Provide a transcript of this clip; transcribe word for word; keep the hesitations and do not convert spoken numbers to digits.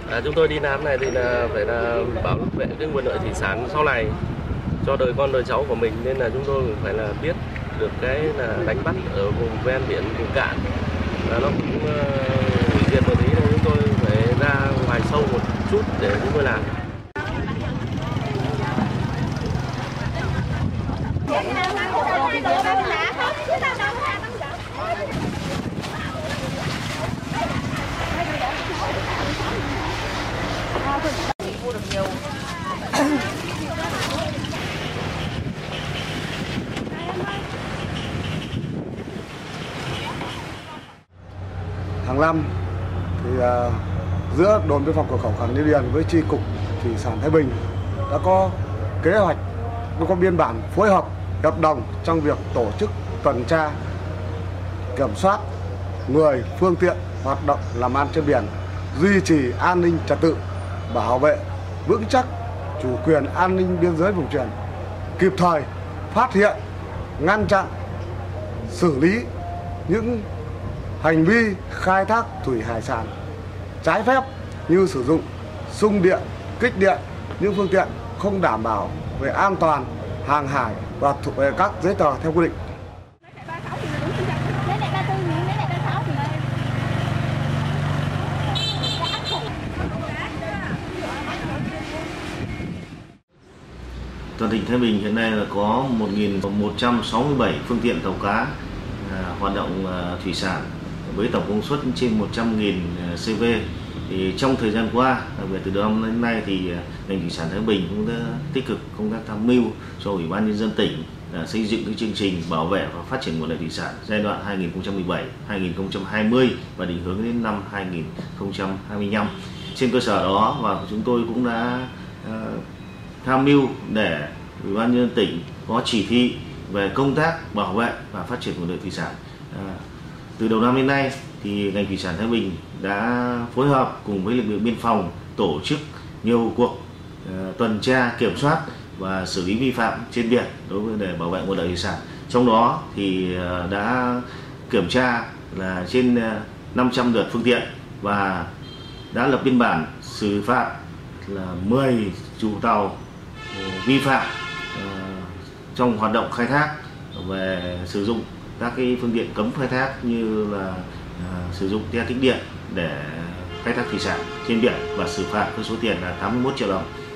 À, chúng tôi đi làm này thì là phải là bảo vệ cái nguồn lợi thủy sản sau này cho đời con đời cháu của mình, nên là chúng tôi cũng phải là biết được cái là đánh bắt ở vùng ven biển, vùng cạn là nó cũng uh, hủy diệt một tí, nên chúng tôi phải ra ngoài sâu một chút để chúng tôi làm. Hàng năm thì uh, giữa đồn biên phòng cửa khẩu Cảng Liên Điền với chi cục thủy sản Thái Bình đã có kế hoạch, đã có biên bản phối hợp hợp đồng trong việc tổ chức tuần tra, kiểm soát người, phương tiện hoạt động làm ăn trên biển, duy trì an ninh trật tự, bảo vệ vững chắc chủ quyền an ninh biên giới vùng biển, kịp thời phát hiện, ngăn chặn, xử lý những hành vi khai thác thủy hải sản trái phép như sử dụng xung điện, kích điện, những phương tiện không đảm bảo về an toàn hàng hải và thuộc về các giấy tờ theo quy định. Toàn tỉnh Thái Bình hiện nay là có một nghìn một trăm sáu mươi bảy phương tiện tàu cá à, hoạt động à, thủy sản với tổng công suất trên một trăm nghìn xê vê. Thì trong thời gian qua, đặc biệt từ đầu năm đến nay, thì ngành thủy sản Thái Bình cũng đã tích cực công tác tham mưu cho Ủy ban nhân dân tỉnh à, xây dựng cái chương trình bảo vệ và phát triển nguồn lợi thủy sản giai đoạn hai nghìn không trăm mười bảy đến hai nghìn không trăm hai mươi và định hướng đến năm hai nghìn không trăm hai mươi lăm. Trên cơ sở đó, và chúng tôi cũng đã à, tham mưu để Ủy ban nhân dân tỉnh có chỉ thị về công tác bảo vệ và phát triển nguồn lợi thủy sản. À, từ đầu năm đến nay thì ngành thủy sản Thái Bình đã phối hợp cùng với lực lượng biên phòng tổ chức nhiều cuộc uh, tuần tra, kiểm soát và xử lý vi phạm trên biển đối với để bảo vệ nguồn lợi thủy sản. Trong đó thì uh, đã kiểm tra là trên uh, năm trăm lượt phương tiện và đã lập biên bản xử phạt là mười chủ tàu uh, vi phạm uh, trong hoạt động khai thác về sử dụng các cái phương tiện cấm khai thác như là uh, sử dụng tia kích điện để khai thác thủy sản trên biển và xử phạt với số tiền là tám mươi mốt triệu đồng.